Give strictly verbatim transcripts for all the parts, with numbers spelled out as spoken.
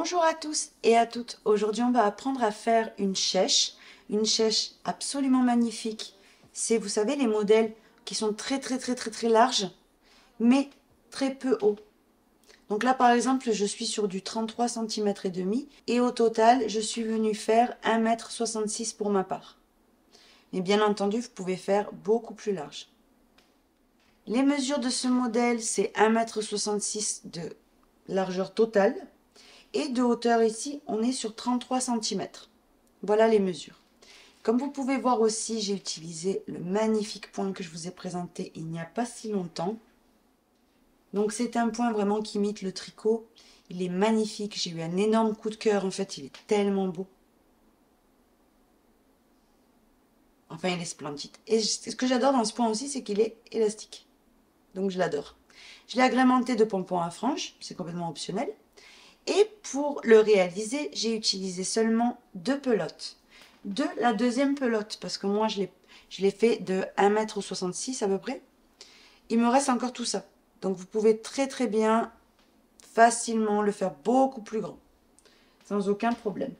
Bonjour à tous et à toutes. Aujourd'hui, on va apprendre à faire une chèche. Une chèche absolument magnifique. C'est, vous savez, les modèles qui sont très très très très très larges, mais très peu hauts. Donc là, par exemple, je suis sur du trente-trois centimètres et demi et au total, je suis venue faire un mètre soixante-six pour ma part. Mais bien entendu, vous pouvez faire beaucoup plus large. Les mesures de ce modèle, c'est un mètre soixante-six de largeur totale. Et de hauteur ici, on est sur trente-trois centimètres. Voilà les mesures. Comme vous pouvez voir aussi, j'ai utilisé le magnifique point que je vous ai présenté il n'y a pas si longtemps. Donc c'est un point vraiment qui imite le tricot. Il est magnifique, j'ai eu un énorme coup de cœur, en fait il est tellement beau. Enfin il est splendide. Et ce que j'adore dans ce point aussi, c'est qu'il est élastique. Donc je l'adore. Je l'ai agrémenté de pompons à franges, c'est complètement optionnel. Et pour le réaliser, j'ai utilisé seulement deux pelotes. De la deuxième pelote, parce que moi je l'ai fait de un mètre soixante-six à peu près. Il me reste encore tout ça. Donc vous pouvez très très bien, facilement le faire beaucoup plus grand. Sans aucun problème.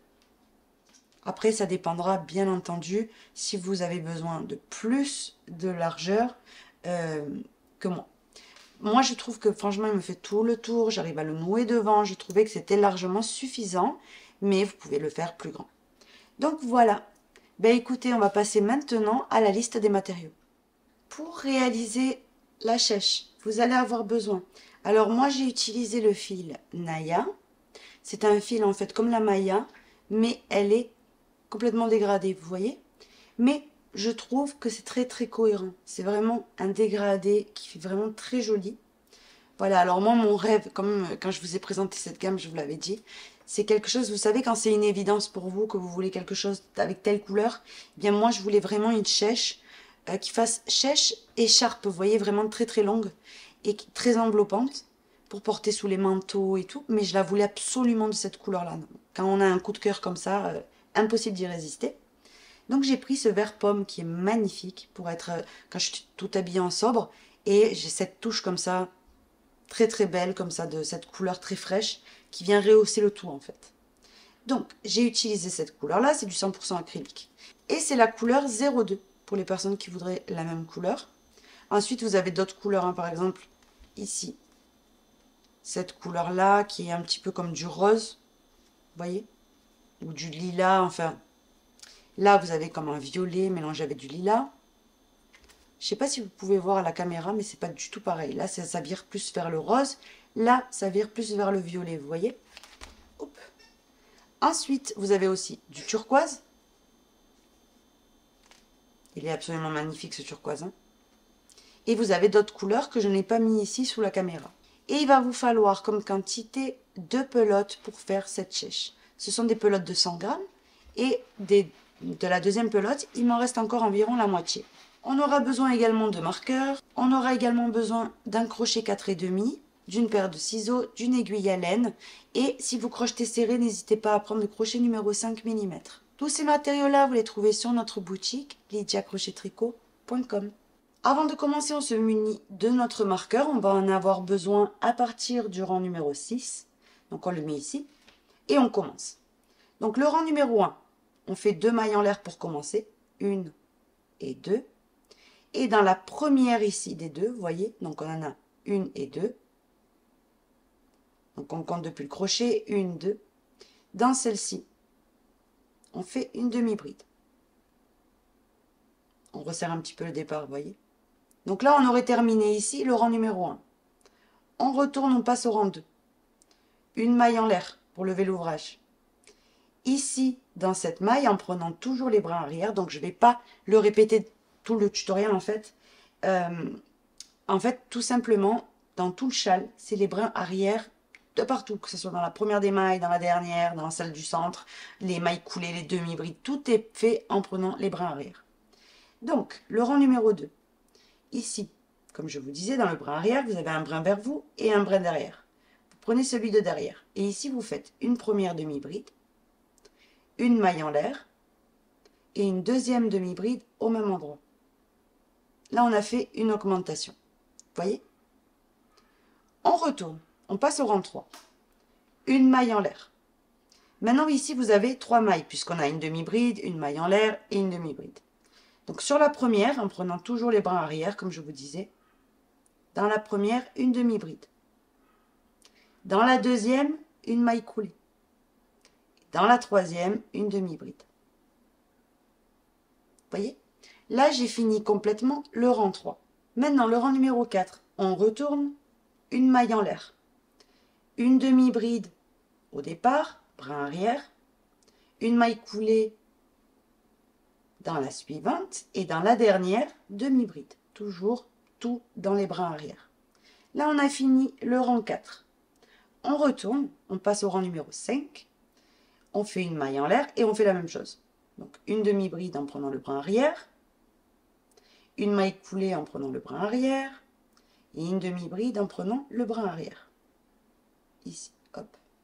Après ça dépendra bien entendu si vous avez besoin de plus de largeur euh, que moi. Moi, je trouve que franchement, il me fait tout le tour. J'arrive à le nouer devant. Je trouvais que c'était largement suffisant. Mais vous pouvez le faire plus grand. Donc voilà. Ben écoutez, on va passer maintenant à la liste des matériaux. Pour réaliser la chèche, vous allez avoir besoin. Alors moi, j'ai utilisé le fil Naya. C'est un fil en fait comme la Maya. Mais elle est complètement dégradée, vous voyez. Mais je trouve que c'est très très cohérent. C'est vraiment un dégradé qui fait vraiment très joli. Voilà, alors moi mon rêve, comme quand je vous ai présenté cette gamme, je vous l'avais dit, c'est quelque chose, vous savez quand c'est une évidence pour vous, que vous voulez quelque chose avec telle couleur, eh bien moi je voulais vraiment une chèche euh, qui fasse chèche écharpe, vous voyez, vraiment très très longue et très enveloppante pour porter sous les manteaux et tout, mais je la voulais absolument de cette couleur-là. Quand on a un coup de cœur comme ça, euh, impossible d'y résister. Donc j'ai pris ce vert pomme qui est magnifique pour être, euh, quand je suis tout habillée en sobre, et j'ai cette touche comme ça, très très belle, comme ça, de cette couleur très fraîche, qui vient rehausser le tout en fait. Donc j'ai utilisé cette couleur-là, c'est du cent pour cent acrylique. Et c'est la couleur zéro deux, pour les personnes qui voudraient la même couleur. Ensuite vous avez d'autres couleurs, hein, par exemple, ici, cette couleur-là, qui est un petit peu comme du rose, vous voyez, ou du lilas, enfin... Là, vous avez comme un violet mélangé avec du lilas. Je ne sais pas si vous pouvez voir à la caméra, mais c'est pas du tout pareil. Là, ça, ça vire plus vers le rose. Là, ça vire plus vers le violet, vous voyez. Hop. Ensuite, vous avez aussi du turquoise. Il est absolument magnifique, ce turquoise. Hein. Et vous avez d'autres couleurs que je n'ai pas mis ici sous la caméra. Et il va vous falloir comme quantité deux pelotes pour faire cette chèche. Ce sont des pelotes de cent grammes et des... de la deuxième pelote, il m'en reste encore environ la moitié. On aura besoin également de marqueurs, on aura également besoin d'un crochet quatre et demi, d'une paire de ciseaux, d'une aiguille à laine, et si vous crochetez serré, n'hésitez pas à prendre le crochet numéro cinq millimètres. Tous ces matériaux-là, vous les trouvez sur notre boutique, lydia crochet tricot point com. Avant de commencer, on se munit de notre marqueur, on va en avoir besoin à partir du rang numéro six, donc on le met ici, et on commence. Donc le rang numéro un, on fait deux mailles en l'air pour commencer, une et deux. Et dans la première ici des deux, vous voyez, donc on en a une et deux. Donc on compte depuis le crochet, une, deux. Dans celle-ci, on fait une demi-bride. On resserre un petit peu le départ, vous voyez. Donc là, on aurait terminé ici le rang numéro un. On retourne, on passe au rang deux. Une maille en l'air pour lever l'ouvrage. Ici, dans cette maille, en prenant toujours les brins arrière, donc je ne vais pas le répéter tout le tutoriel en fait. Euh, en fait, tout simplement, dans tout le châle, c'est les brins arrière de partout, que ce soit dans la première des mailles, dans la dernière, dans celle du centre, les mailles coulées, les demi-brides, tout est fait en prenant les brins arrière. Donc, le rang numéro deux. Ici, comme je vous disais, dans le brin arrière, vous avez un brin vers vous et un brin derrière. Vous prenez celui de derrière. Et ici, vous faites une première demi-bride, une maille en l'air et une deuxième demi-bride au même endroit. Là, on a fait une augmentation. Vous voyez? On retourne. On passe au rang trois. Une maille en l'air. Maintenant, ici, vous avez trois mailles, puisqu'on a une demi-bride, une maille en l'air et une demi-bride. Donc, sur la première, en prenant toujours les brins arrière, comme je vous disais, dans la première, une demi-bride. Dans la deuxième, une maille coulée. Dans la troisième, une demi-bride. Voyez? Là, j'ai fini complètement le rang trois. Maintenant, le rang numéro quatre, on retourne, une maille en l'air, une demi-bride au départ, brin arrière, une maille coulée dans la suivante et dans la dernière, demi-bride. Toujours tout dans les brins arrière. Là, on a fini le rang quatre. On retourne, on passe au rang numéro cinq, on fait une maille en l'air et on fait la même chose. Donc, une demi-bride en prenant le brin arrière, une maille coulée en prenant le brin arrière et une demi-bride en prenant le brin arrière. Ici, hop.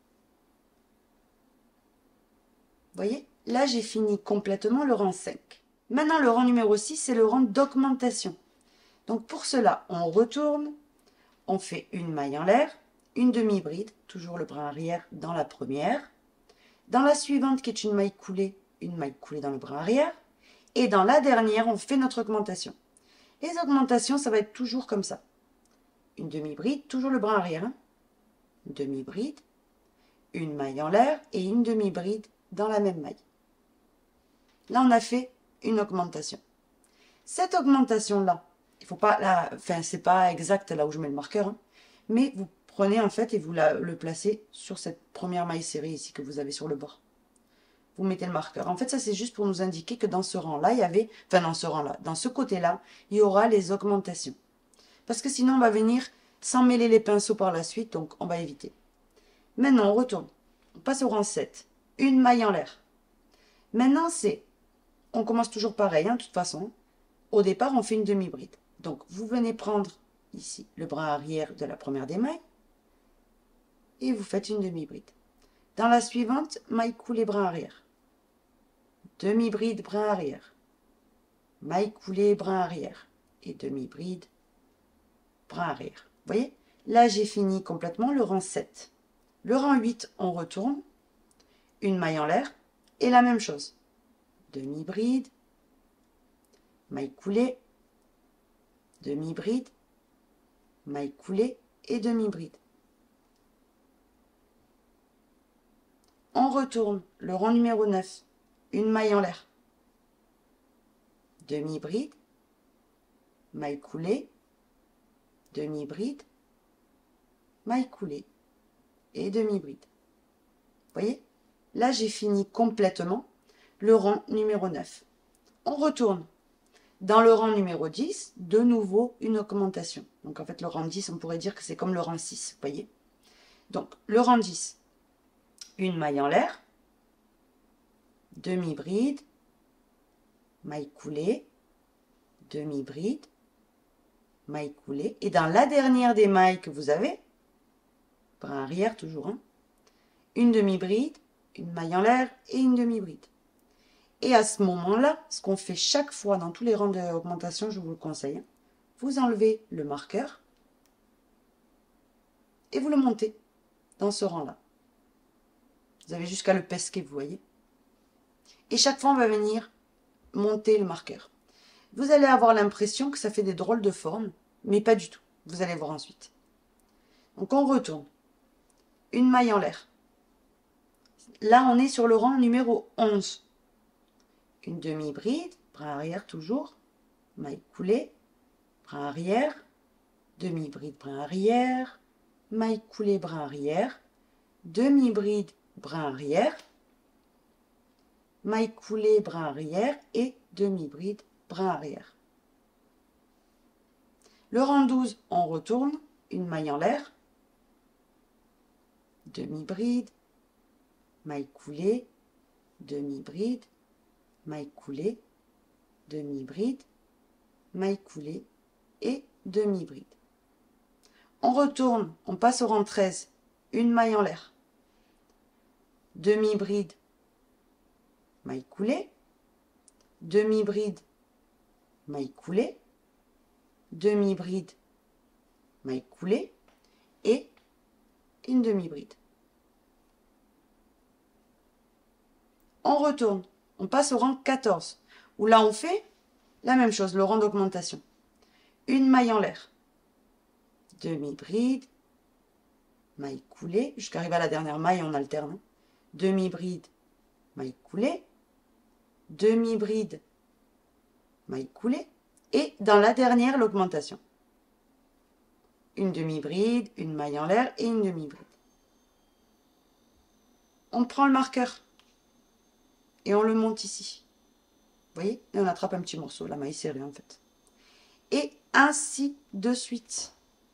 Vous voyez? Là, j'ai fini complètement le rang cinq. Maintenant, le rang numéro six, c'est le rang d'augmentation. Donc, pour cela, on retourne, on fait une maille en l'air, une demi-bride, toujours le brin arrière dans la première. Dans la suivante, qui est une maille coulée, une maille coulée dans le brin arrière. Et dans la dernière, on fait notre augmentation. Les augmentations, ça va être toujours comme ça. Une demi-bride, toujours le brin arrière. Hein. Une demi-bride, une maille en l'air et une demi-bride dans la même maille. Là, on a fait une augmentation. Cette augmentation-là, il faut pas la, enfin, c'est pas exact là où je mets le marqueur, hein, mais vous prenez en fait et vous la, le placez sur cette première maille serrée ici que vous avez sur le bord. Vous mettez le marqueur. En fait, ça c'est juste pour nous indiquer que dans ce rang-là, il y avait, enfin dans ce rang-là, dans ce côté-là, il y aura les augmentations. Parce que sinon, on va venir sans mêler les pinceaux par la suite, donc on va éviter. Maintenant, on retourne. On passe au rang sept. Une maille en l'air. Maintenant, c'est, on commence toujours pareil, hein, de toute façon. Au départ, on fait une demi-bride. Donc, vous venez prendre ici le bras arrière de la première des mailles et vous faites une demi-bride. Dans la suivante, maille coulée, brin arrière. Demi-bride, brin arrière. Maille coulée, brin arrière. Et demi-bride, brin arrière. Vous voyez? Là, j'ai fini complètement le rang sept. Le rang huit, on retourne. Une maille en l'air et la même chose. Demi-bride, maille coulée, demi-bride, maille coulée et demi-bride. On retourne le rang numéro neuf, une maille en l'air, demi-bride, maille coulée, demi-bride, maille coulée et demi-bride. Vous voyez? Là, j'ai fini complètement le rang numéro neuf. On retourne. Dans le rang numéro dix, de nouveau une augmentation. Donc en fait, le rang dix, on pourrait dire que c'est comme le rang six, vous voyez? Donc, le rang dix, une maille en l'air, demi-bride, maille coulée, demi-bride, maille coulée. Et dans la dernière des mailles que vous avez, brin arrière toujours, hein, une demi-bride, une maille en l'air et une demi-bride. Et à ce moment-là, ce qu'on fait chaque fois dans tous les rangs d'augmentation, je vous le conseille, vous enlevez le marqueur et vous le montez dans ce rang-là. Vous avez jusqu'à le pesquer, vous voyez. Et chaque fois, on va venir monter le marqueur. Vous allez avoir l'impression que ça fait des drôles de formes, mais pas du tout. Vous allez voir ensuite. Donc, on retourne. Une maille en l'air. Là, on est sur le rang numéro onze. Une demi-bride, brin arrière toujours, maille coulée, brin arrière, demi-bride, brin arrière, maille coulée, brin arrière, demi-bride, brin arrière, maille coulée, brin arrière et demi-bride, brin arrière. Le rang douze, on retourne, une maille en l'air, demi-bride, maille coulée, demi-bride, maille coulée, demi-bride, maille coulée et demi-bride. On retourne, on passe au rang treize, une maille en l'air, demi-bride, maille coulée, demi-bride, maille coulée, demi-bride, maille coulée et une demi-bride. On retourne, on passe au rang quatorze, où là on fait la même chose, le rang d'augmentation. Une maille en l'air, demi-bride, maille coulée, jusqu'à arriver à la dernière maille, on alterne. Demi-bride, maille coulée, demi-bride, maille coulée, et dans la dernière, l'augmentation. Une demi-bride, une maille en l'air et une demi-bride. On prend le marqueur et on le monte ici. Vous voyez? Et on attrape un petit morceau, la maille serrée en fait. Et ainsi de suite.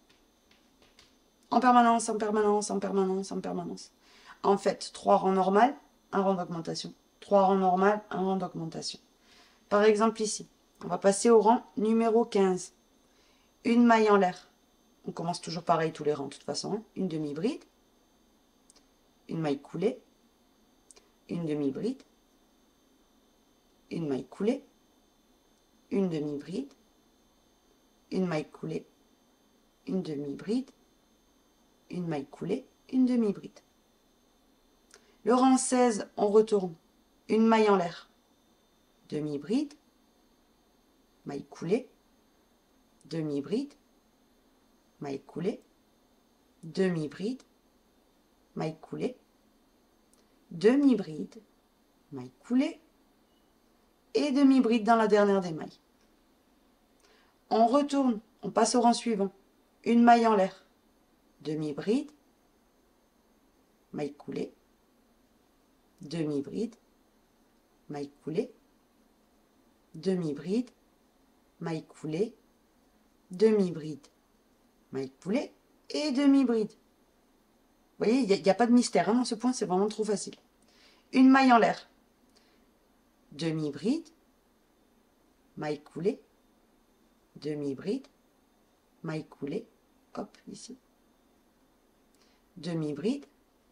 En permanence, en permanence, en permanence, en permanence. En fait, trois rangs normaux, un rang d'augmentation. Trois rangs normaux, un rang d'augmentation. Par exemple ici, on va passer au rang numéro quinze. Une maille en l'air. On commence toujours pareil tous les rangs de toute façon. Hein. Une demi-bride, une maille coulée, une demi-bride, une maille coulée, une demi-bride, une maille coulée, une demi-bride, une maille coulée, une demi-bride. Le rang seize, on retourne. Une maille en l'air, demi-bride, maille coulée, demi-bride, maille coulée, demi-bride, maille coulée, demi-bride, maille coulée et demi-bride dans la dernière des mailles. On retourne, on passe au rang suivant. Une maille en l'air, demi-bride, maille coulée, demi-bride, maille coulée, demi-bride, maille coulée, demi-bride, maille coulée et demi-bride. Vous voyez, il n'y a, a pas de mystère hein, dans ce point, c'est vraiment trop facile. Une maille en l'air, demi-bride, maille coulée, demi-bride, maille coulée, hop, ici, demi-bride,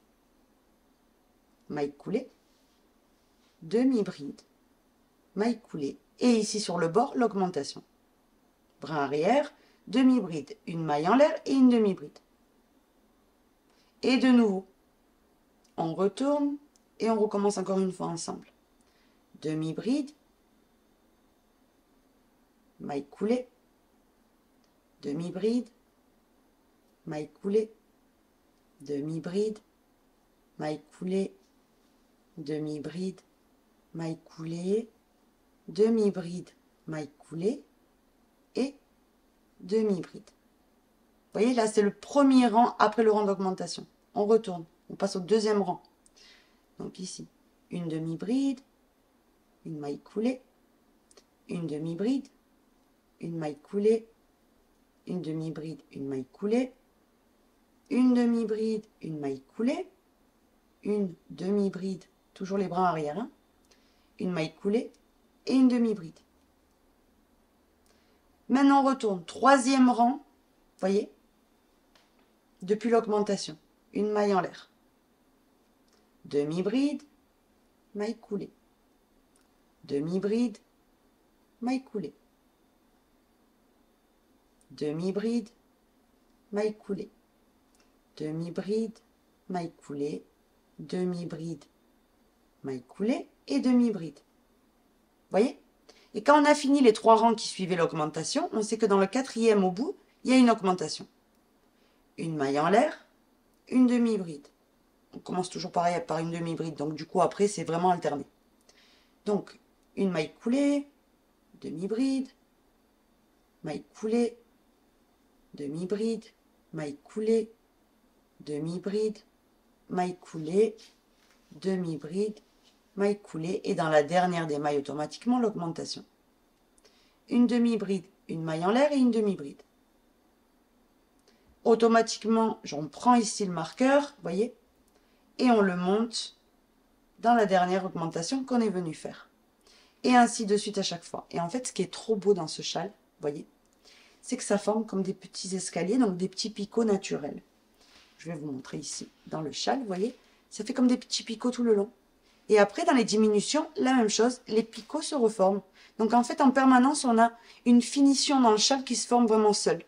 maille coulée, demi-bride, maille coulée, et ici sur le bord, l'augmentation. Brin arrière, demi-bride, une maille en l'air et une demi-bride. Et de nouveau, on retourne et on recommence encore une fois ensemble. Demi-bride, maille coulée, demi-bride, maille coulée, demi-bride, maille coulée, demi-bride, maille coulée, demi-bride, maille coulée et demi-bride. Vous voyez, là, c'est le premier rang après le rang d'augmentation. On retourne, on passe au deuxième rang. Donc ici, une demi-bride, une maille coulée, une demi-bride, une maille coulée, une demi-bride, une maille coulée, une demi-bride, une maille coulée, une demi-bride, toujours les bras arrière, hein, une maille coulée et une demi-bride. Maintenant, on retourne. Troisième rang, voyez, depuis l'augmentation. Une maille en l'air. Demi-bride, maille coulée. Demi-bride, maille coulée. Demi-bride, maille coulée. Demi-bride, maille coulée. Demi-bride, maille coulée et demi-bride. Voyez? Et quand on a fini les trois rangs qui suivaient l'augmentation, on sait que dans le quatrième au bout, il y a une augmentation. Une maille en l'air, une demi-bride. On commence toujours pareil par une demi-bride, donc du coup après c'est vraiment alterné. Donc une maille coulée, demi-bride, maille coulée, demi-bride, maille coulée, demi-bride, maille coulée, demi-bride, maille coulée et dans la dernière des mailles automatiquement l'augmentation. Une demi-bride, une maille en l'air et une demi-bride. Automatiquement, j'en prends ici le marqueur, voyez, et on le monte dans la dernière augmentation qu'on est venu faire. Et ainsi de suite à chaque fois. Et en fait, ce qui est trop beau dans ce châle, voyez, c'est que ça forme comme des petits escaliers, donc des petits picots naturels. Je vais vous montrer ici, dans le châle, vous voyez, ça fait comme des petits picots tout le long. Et après, dans les diminutions, la même chose, les picots se reforment. Donc en fait, en permanence, on a une finition dans le châle qui se forme vraiment seule.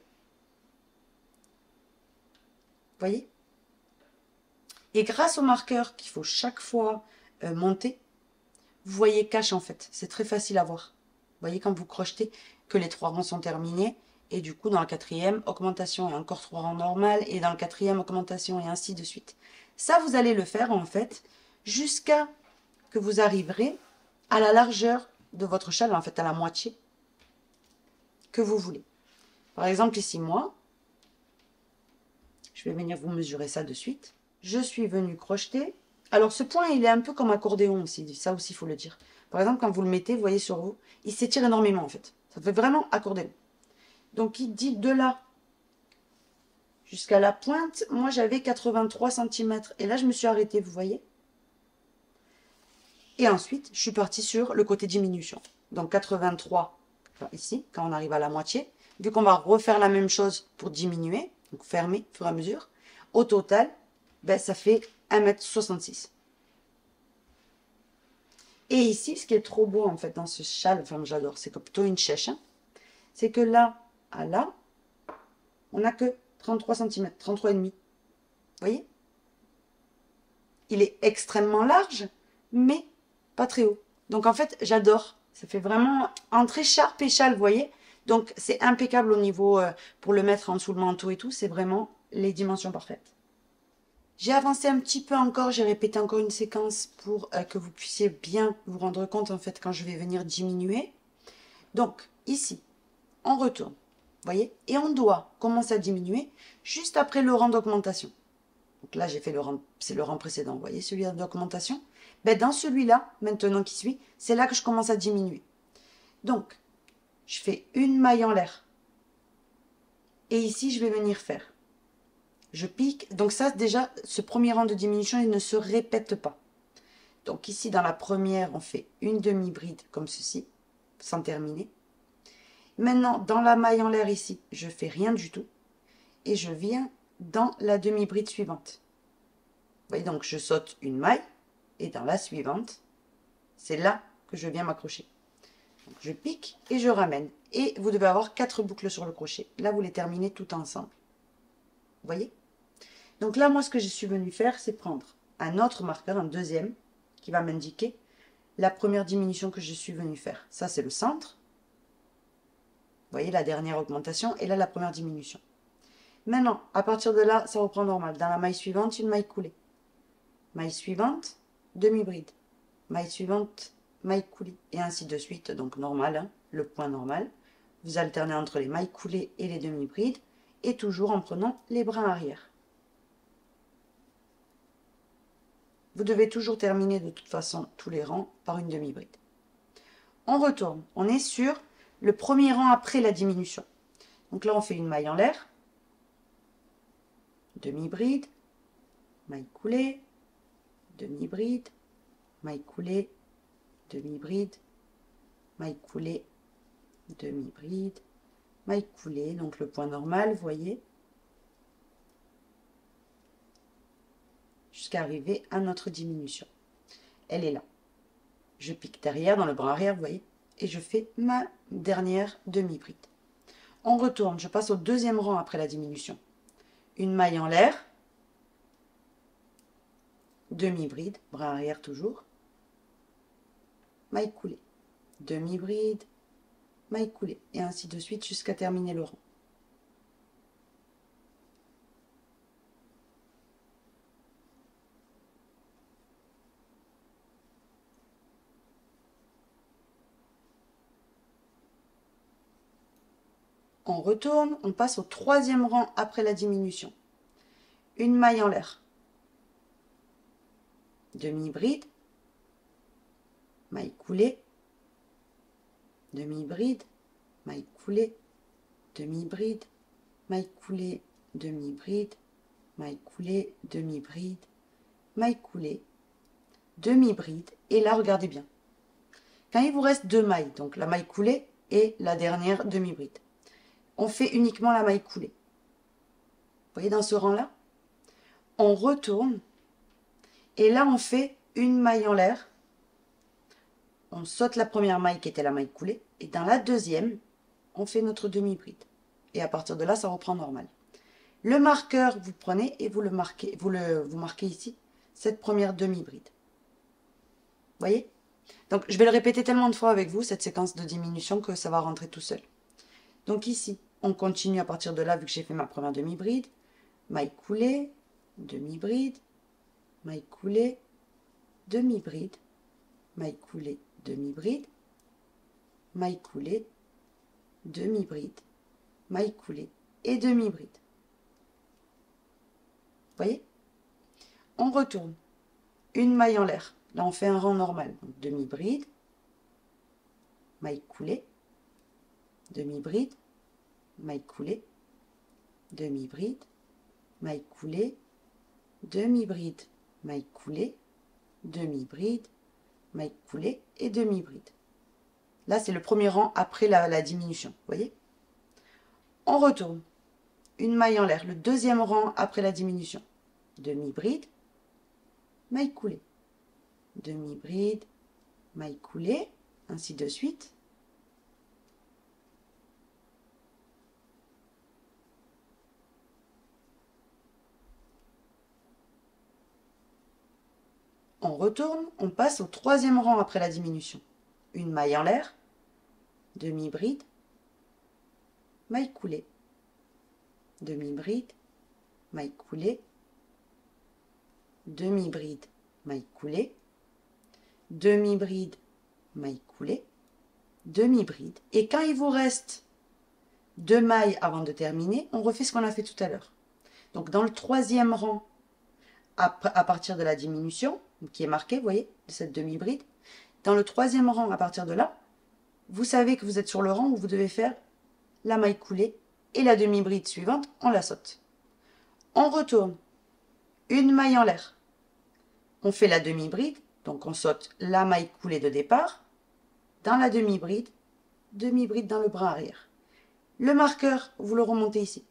Vous voyez? Et grâce au marqueur qu'il faut chaque fois euh, monter, vous voyez cache en fait. C'est très facile à voir. Vous voyez quand vous crochetez que les trois rangs sont terminés. Et du coup, dans le quatrième, augmentation et encore trois rangs normales. Et dans le quatrième, augmentation et ainsi de suite. Ça, vous allez le faire en fait jusqu'à que vous arriverez à la largeur de votre châle, en fait à la moitié que vous voulez. Par exemple ici, moi, je vais venir vous mesurer ça de suite. Je suis venue crocheter. Alors ce point, il est un peu comme accordéon aussi, ça aussi il faut le dire. Par exemple, quand vous le mettez, vous voyez sur vous, il s'étire énormément en fait. Ça fait vraiment accordéon. Donc il dit de là jusqu'à la pointe, moi j'avais quatre-vingt-trois centimètres. Et là, je me suis arrêtée, vous voyez. Et ensuite, je suis partie sur le côté diminution. Donc quatre-vingt-trois, ici, quand on arrive à la moitié. Vu qu'on va refaire la même chose pour diminuer, donc fermer au fur et à mesure, au total, ben, ça fait un mètre soixante-six. Et ici, ce qui est trop beau en fait dans ce châle, enfin j'adore, c'est plutôt une chèche, hein, c'est que là à là, on n'a que trente-trois centimètres, trente-trois virgule cinq. Vous voyez? Il est extrêmement large, mais pas très haut. Donc en fait, j'adore. Ça fait vraiment entre écharpe et châle, vous voyez? Donc c'est impeccable au niveau, euh, pour le mettre en dessous le manteau et tout, c'est vraiment les dimensions parfaites. J'ai avancé un petit peu encore, j'ai répété encore une séquence pour euh, que vous puissiez bien vous rendre compte en fait quand je vais venir diminuer. Donc ici, on retourne, vous voyez? Et on doit commencer à diminuer juste après le rang d'augmentation. Donc là, j'ai fait le rang, c'est le rang précédent, vous voyez, celui d'augmentation. Ben, dans celui-là, maintenant qui suit, c'est là que je commence à diminuer. Donc, je fais une maille en l'air. Et ici, je vais venir faire. Je pique. Donc ça, déjà, ce premier rang de diminution, il ne se répète pas. Donc ici, dans la première, on fait une demi-bride comme ceci, sans terminer. Maintenant, dans la maille en l'air ici, je fais rien du tout. Et je viens dans la demi-bride suivante. Vous voyez, donc je saute une maille. Et dans la suivante, c'est là que je viens m'accrocher. Je pique et je ramène. Et vous devez avoir quatre boucles sur le crochet. Là, vous les terminez tout ensemble. Vous voyez? Donc là, moi, ce que je suis venue faire, c'est prendre un autre marqueur, un deuxième, qui va m'indiquer la première diminution que je suis venue faire. Ça, c'est le centre. Vous voyez, la dernière augmentation. Et là, la première diminution. Maintenant, à partir de là, ça reprend normal. Dans la maille suivante, une maille coulée. Maille suivante, demi-bride. Maille suivante, maille coulée. Et ainsi de suite. Donc normal, hein, le point normal. Vous alternez entre les mailles coulées et les demi-brides. Et toujours en prenant les brins arrière. Vous devez toujours terminer de toute façon tous les rangs par une demi-bride. On retourne. On est sur le premier rang après la diminution. Donc là, on fait une maille en l'air. Demi-bride. Maille coulée. Demi-bride. Maille coulée. Demi-bride. Maille coulée. Demi-bride. Maille coulée. Donc le point normal, vous voyez. Jusqu'à arriver à notre diminution. Elle est là. Je pique derrière, dans le bras arrière, vous voyez, et je fais ma dernière demi-bride. On retourne, je passe au deuxième rang après la diminution. Une maille en l'air, demi-bride, bras arrière toujours, maille coulée, demi-bride, maille coulée, et ainsi de suite jusqu'à terminer le rang. On retourne, on passe au troisième rang après la diminution. Une maille en l'air. Demi-bride. Maille coulée. Demi-bride. Maille coulée. Demi-bride. Maille coulée. Demi-bride. Maille coulée. Demi-bride. Maille coulée. Demi-bride. Et là, regardez bien. Quand il vous reste deux mailles, donc la maille coulée et la dernière demi-bride, on fait uniquement la maille coulée. Vous voyez, dans ce rang-là, on retourne et là, on fait une maille en l'air. On saute la première maille qui était la maille coulée et dans la deuxième, on fait notre demi-bride. Et à partir de là, ça reprend normal. Le marqueur, vous prenez et vous le marquez, vous le, vous marquez ici, cette première demi-bride. Vous voyez? Donc, je vais le répéter tellement de fois avec vous, cette séquence de diminution, que ça va rentrer tout seul. Donc ici, on continue à partir de là, vu que j'ai fait ma première demi-bride. Maille coulée, demi-bride, maille coulée, demi-bride, maille coulée, demi-bride, maille coulée, demi-bride, maille coulée et demi-bride. Vous voyez? On retourne. Une maille en l'air. Là, on fait un rang normal. Donc, demi-bride, maille coulée, demi-bride, maille coulée, demi-bride, maille coulée, demi-bride, maille coulée, demi-bride, maille coulée et demi-bride. Là, c'est le premier rang après la, la diminution. Vous voyez? On retourne. Une maille en l'air. Le deuxième rang après la diminution. Demi-bride, maille coulée, demi-bride, maille coulée, ainsi de suite. On retourne, on passe au troisième rang après la diminution. Une maille en l'air, demi-bride, maille coulée, demi-bride, maille coulée, demi-bride, maille coulée, demi-bride, maille coulée, demi-bride. Et quand il vous reste deux mailles avant de terminer, on refait ce qu'on a fait tout à l'heure. Donc dans le troisième rang, à, à partir de la diminution, qui est marqué, vous voyez, de cette demi-bride, dans le troisième rang, à partir de là, vous savez que vous êtes sur le rang où vous devez faire la maille coulée et la demi-bride suivante, on la saute. On retourne, une maille en l'air. On fait la demi-bride, donc on saute la maille coulée de départ, dans la demi-bride, demi-bride dans le bras arrière. Le marqueur, vous le remontez ici.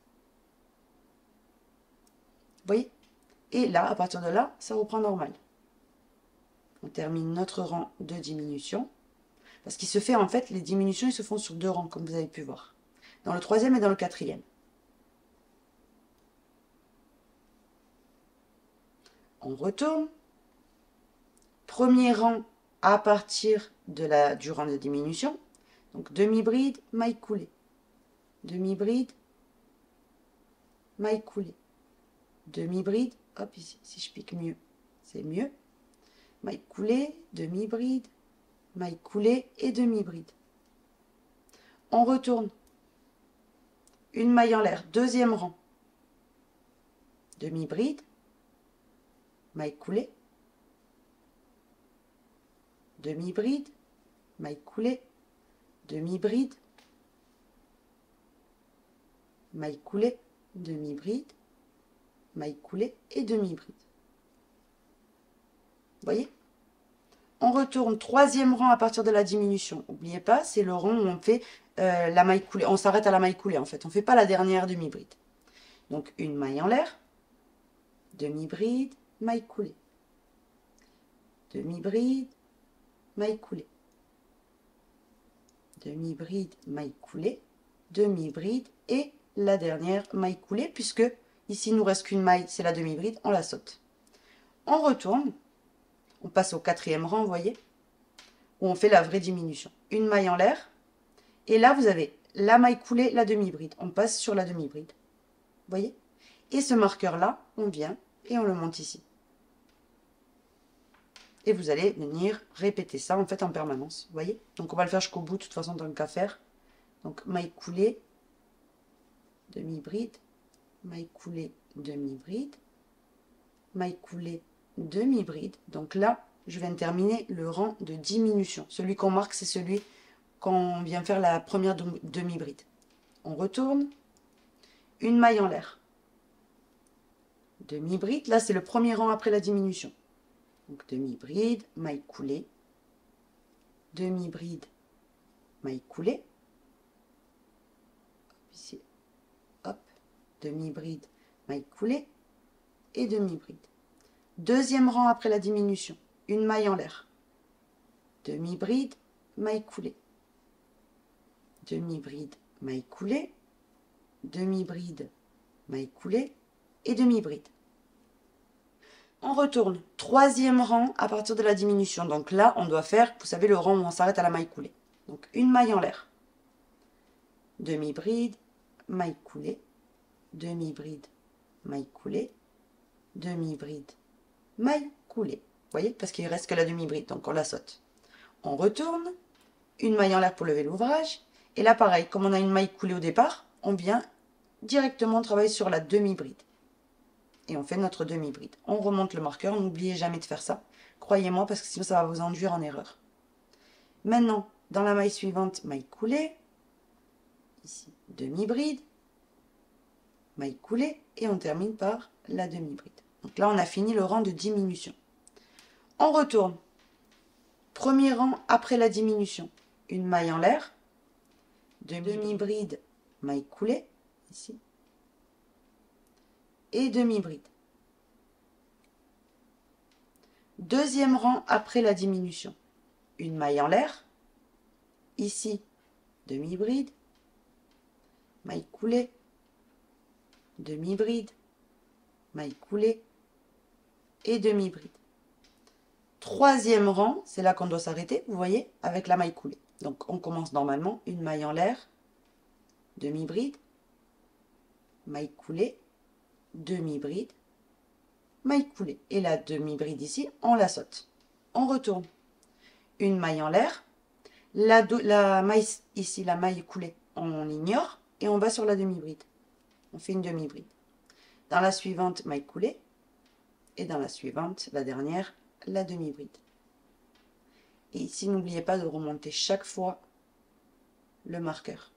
Vous voyez? Et là, à partir de là, ça reprend normal. On termine notre rang de diminution. Parce qu'il se fait, en fait, les diminutions, ils se font sur deux rangs, comme vous avez pu voir. Dans le troisième et dans le quatrième. On retourne. Premier rang à partir de la, du rang de diminution. Donc, demi-bride, maille coulée. Demi-bride, maille coulée. Demi-bride, hop ici, si je pique mieux, c'est mieux. Maille coulée, demi-bride, maille coulée et demi-bride. On retourne. Une maille en l'air, deuxième rang. Demi-bride, maille coulée, demi-bride, maille coulée, demi-bride, maille coulée, demi-bride, maille coulée et demi-bride. Vous voyez? On retourne troisième rang à partir de la diminution. N'oubliez pas, c'est le rang où on fait euh, la maille coulée. On s'arrête à la maille coulée en fait. On ne fait pas la dernière demi-bride. Donc une maille en l'air, demi-bride, maille coulée. Demi-bride, maille coulée. Demi-bride, maille coulée. Demi-bride et la dernière maille coulée puisque ici il nous reste qu'une maille, c'est la demi-bride, on la saute. On retourne. On passe au quatrième rang, vous voyez, où on fait la vraie diminution. Une maille en l'air, et là, vous avez la maille coulée, la demi-bride. On passe sur la demi-bride. Vous voyez? Et ce marqueur-là, on vient et on le monte ici. Et vous allez venir répéter ça, en fait, en permanence. Vous voyez? Donc, on va le faire jusqu'au bout, de toute façon, tant qu'à faire. Donc, maille coulée, demi-bride, maille coulée, demi-bride, maille coulée, demi-bride. Donc là, je viens de terminer le rang de diminution. Celui qu'on marque, c'est celui qu'on vient faire la première demi-bride. On retourne. Une maille en l'air. Demi-bride. Là, c'est le premier rang après la diminution. Donc demi-bride, maille coulée. Demi-bride, maille coulée. Ici, hop. Demi-bride, maille coulée. Et demi-bride. Deuxième rang après la diminution, une maille en l'air. Demi-bride, maille coulée. Demi-bride, maille coulée. Demi-bride, maille coulée et demi-bride. On retourne. Troisième rang à partir de la diminution. Donc là, on doit faire, vous savez, le rang où on s'arrête à la maille coulée. Donc une maille en l'air. Demi-bride, maille coulée, demi-bride, maille coulée, demi-bride, maille coulée. Vous voyez, parce qu'il reste que la demi-bride, donc on la saute. On retourne, une maille en l'air pour lever l'ouvrage. Et là, pareil, comme on a une maille coulée au départ, on vient directement travailler sur la demi-bride. Et on fait notre demi-bride. On remonte le marqueur, n'oubliez jamais de faire ça. Croyez-moi, parce que sinon ça va vous induire en erreur. Maintenant, dans la maille suivante, maille coulée. Ici, demi-bride. Maille coulée. Et on termine par la demi-bride. Donc là, on a fini le rang de diminution. On retourne. Premier rang après la diminution. Une maille en l'air. Demi-bride, maille coulée. Ici. Et demi-bride. Deuxième rang après la diminution. Une maille en l'air. Ici, demi-bride. Maille coulée. Demi-bride. Maille coulée. Et demi-bride. Troisième rang, c'est là qu'on doit s'arrêter, vous voyez, avec la maille coulée. Donc on commence normalement, une maille en l'air, demi-bride, maille coulée, demi-bride, maille coulée. Et la demi-bride ici, on la saute. On retourne. Une maille en l'air, la, la maille ici, la maille coulée, on ignore et on va sur la demi-bride. On fait une demi-bride. Dans la suivante, maille coulée. Et dans la suivante, la dernière, la demi-bride. Et ici, n'oubliez pas de remonter chaque fois le marqueur.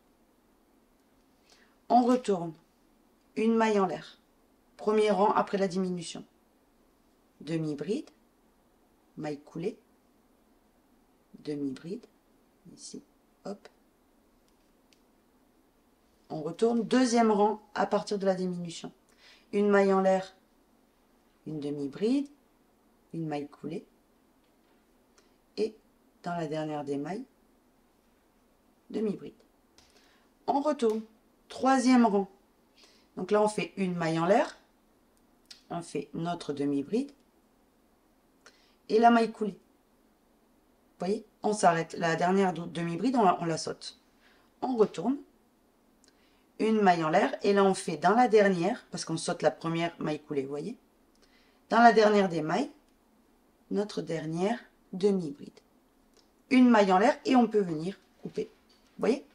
On retourne. Une maille en l'air. Premier rang après la diminution. Demi-bride. Maille coulée. Demi-bride. Ici. Hop. On retourne. Deuxième rang à partir de la diminution. Une maille en l'air. Une demi-bride. Une maille coulée. Et dans la dernière des mailles, demi-bride. On retourne. Troisième rang. Donc là, on fait une maille en l'air. On fait notre demi-bride. Et la maille coulée. Vous voyez, on s'arrête. La dernière demi-bride, on, on la saute. On retourne. Une maille en l'air. Et là, on fait dans la dernière, parce qu'on saute la première maille coulée, vous voyez. Dans la dernière des mailles, notre dernière demi-bride. Une maille en l'air et on peut venir couper. Vous voyez?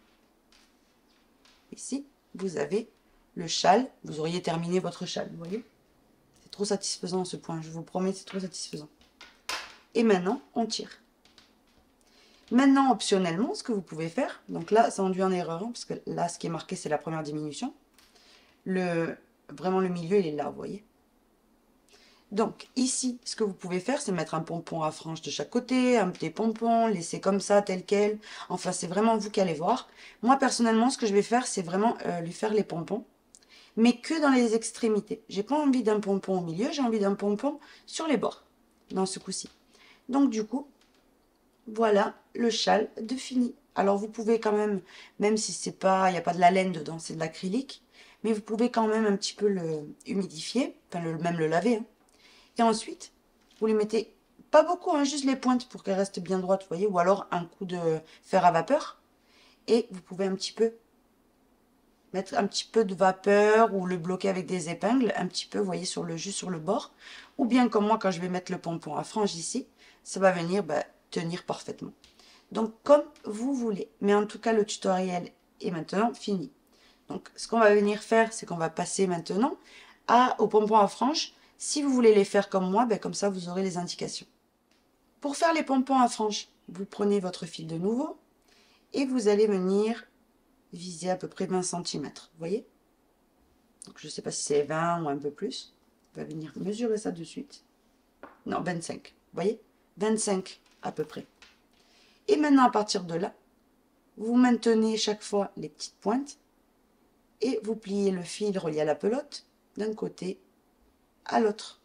Ici, vous avez le châle. Vous auriez terminé votre châle, vous voyez? C'est trop satisfaisant ce point, je vous promets, c'est trop satisfaisant. Et maintenant, on tire. Maintenant, optionnellement, ce que vous pouvez faire, donc là, ça induit en erreur, hein, parce que là, ce qui est marqué, c'est la première diminution. Le, vraiment, le milieu, il est là, vous voyez? Donc, ici, ce que vous pouvez faire, c'est mettre un pompon à franges de chaque côté, un petit pompon, laisser comme ça, tel quel. Enfin, c'est vraiment vous qui allez voir. Moi, personnellement, ce que je vais faire, c'est vraiment euh, lui faire les pompons, mais que dans les extrémités. J'ai pas envie d'un pompon au milieu, j'ai envie d'un pompon sur les bords, dans ce coup-ci. Donc, du coup, voilà le châle de fini. Alors, vous pouvez quand même, même si c'est pas, il n'y a pas de la laine dedans, c'est de l'acrylique, mais vous pouvez quand même un petit peu le humidifier, enfin, le, même le laver, hein. Et ensuite, vous les mettez, pas beaucoup, hein, juste les pointes pour qu'elles restent bien droites, vous voyez, ou alors un coup de fer à vapeur. Et vous pouvez un petit peu mettre un petit peu de vapeur ou le bloquer avec des épingles, un petit peu, vous voyez, sur le, juste sur le bord. Ou bien comme moi, quand je vais mettre le pompon à franges ici, ça va venir bah, tenir parfaitement. Donc, comme vous voulez. Mais en tout cas, le tutoriel est maintenant fini. Donc, ce qu'on va venir faire, c'est qu'on va passer maintenant à, au pompon à franges. Si vous voulez les faire comme moi, ben comme ça, vous aurez les indications. Pour faire les pompons à franges, vous prenez votre fil de nouveau et vous allez venir viser à peu près vingt centimètres. Vous voyez? Donc, je ne sais pas si c'est vingt ou un peu plus. On va venir mesurer ça de suite. Non, vingt-cinq. Vous voyez? vingt-cinq à peu près. Et maintenant, à partir de là, vous maintenez chaque fois les petites pointes et vous pliez le fil relié à la pelote d'un côté à l'autre.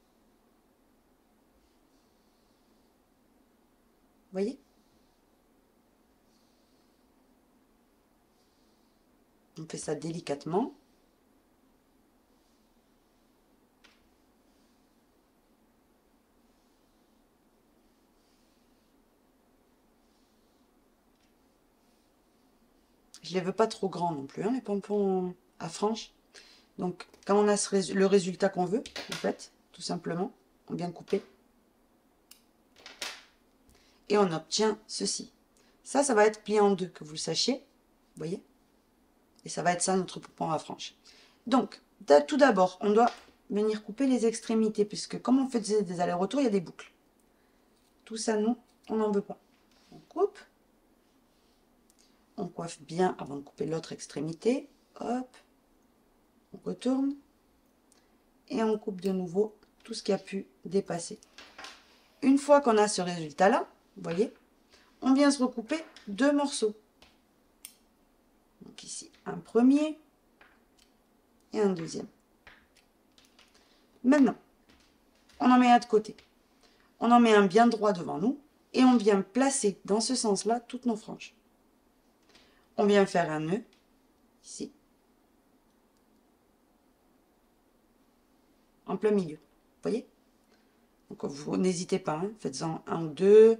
Vous voyez? On fait ça délicatement. Je les veux pas trop grands non plus, hein, les pompons à franges. Donc, quand on a ce rés- le résultat qu'on veut, en fait, tout simplement, on vient couper. Et on obtient ceci. Ça, ça va être plié en deux, que vous le sachiez. Vous voyez? Et ça va être ça, notre pompon à franges. Donc, tout d'abord, on doit venir couper les extrémités, puisque comme on faisait des allers-retours, il y a des boucles. Tout ça, non, on n'en veut pas. On coupe. On coiffe bien avant de couper l'autre extrémité. Hop. On retourne. Et on coupe de nouveau tout ce qui a pu dépasser. Une fois qu'on a ce résultat-là, vous voyez, on vient se recouper deux morceaux. Donc ici, un premier et un deuxième. Maintenant, on en met un de côté. On en met un bien droit devant nous et on vient placer dans ce sens-là toutes nos franges. On vient faire un nœud ici, en plein milieu. Vous voyez? Donc vous n'hésitez pas, hein, faites-en un ou deux.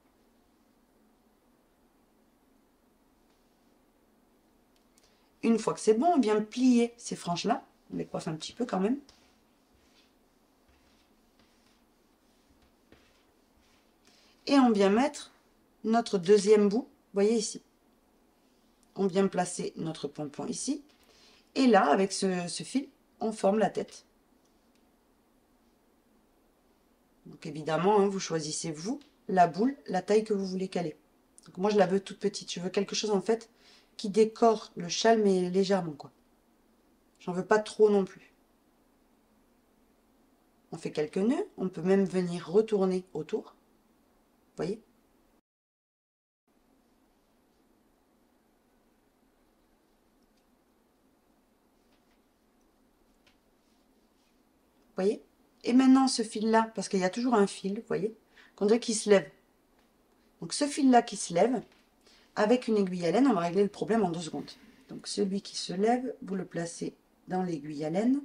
Une fois que c'est bon, on vient plier ces franges-là. On les coiffe un petit peu quand même. Et on vient mettre notre deuxième bout, vous voyez ici. On vient placer notre pompon ici. Et là, avec ce, ce fil, on forme la tête. Donc évidemment, hein, vous choisissez vous, la boule, la taille que vous voulez caler. Donc moi, je la veux toute petite. Je veux quelque chose en fait qui décore le châle, mais légèrement, quoi. J'en veux pas trop non plus. On fait quelques nœuds. On peut même venir retourner autour. Vous voyez? Vous voyez? Et maintenant, ce fil-là, parce qu'il y a toujours un fil, vous voyez, qu'on dirait qu'il se lève. Donc ce fil-là qui se lève, avec une aiguille à laine, on va régler le problème en deux secondes. Donc celui qui se lève, vous le placez dans l'aiguille à laine.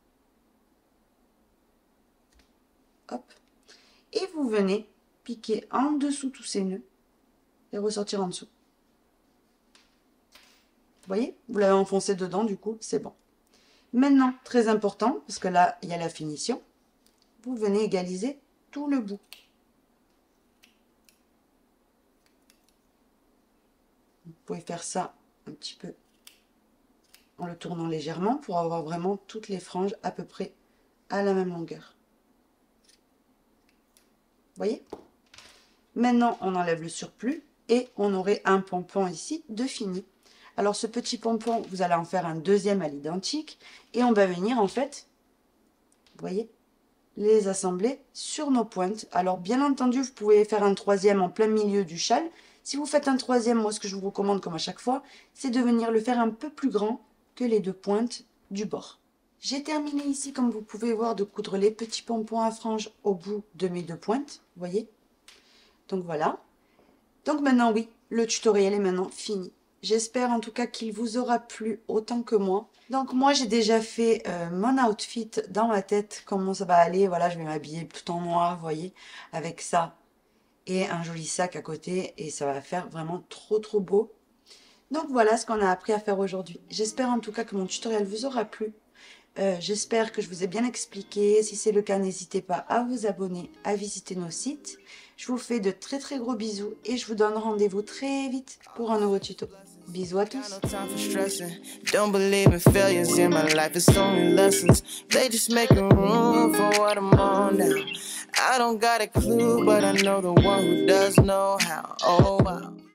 Hop. Et vous venez piquer en dessous tous ces nœuds et ressortir en dessous. Vous voyez? Vous l'avez enfoncé dedans, du coup, c'est bon. Maintenant, très important, parce que là, il y a la finition, vous venez égaliser tout le bout. Vous pouvez faire ça un petit peu en le tournant légèrement pour avoir vraiment toutes les franges à peu près à la même longueur. Vous voyez? Maintenant, on enlève le surplus et on aurait un pompon ici de fini. Alors, ce petit pompon, vous allez en faire un deuxième à l'identique et on va venir en fait, vous voyez, les assembler sur nos pointes. Alors, bien entendu, vous pouvez faire un troisième en plein milieu du châle. Si vous faites un troisième, moi, ce que je vous recommande, comme à chaque fois, c'est de venir le faire un peu plus grand que les deux pointes du bord. J'ai terminé ici, comme vous pouvez voir, de coudre les petits pompons à franges au bout de mes deux pointes, vous voyez. Donc, voilà. Donc, maintenant, oui, le tutoriel est maintenant fini. J'espère en tout cas qu'il vous aura plu autant que moi. Donc moi j'ai déjà fait euh, mon outfit dans ma tête, comment ça va aller. Voilà, je vais m'habiller tout en noir, vous voyez, avec ça et un joli sac à côté. Et ça va faire vraiment trop trop beau. Donc voilà ce qu'on a appris à faire aujourd'hui. J'espère en tout cas que mon tutoriel vous aura plu. Euh, J'espère que je vous ai bien expliqué. Si c'est le cas, n'hésitez pas à vous abonner, à visiter nos sites. Je vous fais de très très gros bisous et je vous donne rendez-vous très vite pour un nouveau tuto. Bisous à tous. Don't believe in failures in my life, it's only lessons. They just making room for what I'm on now. I don't got a clue, but I know the one who does know how. Oh wow.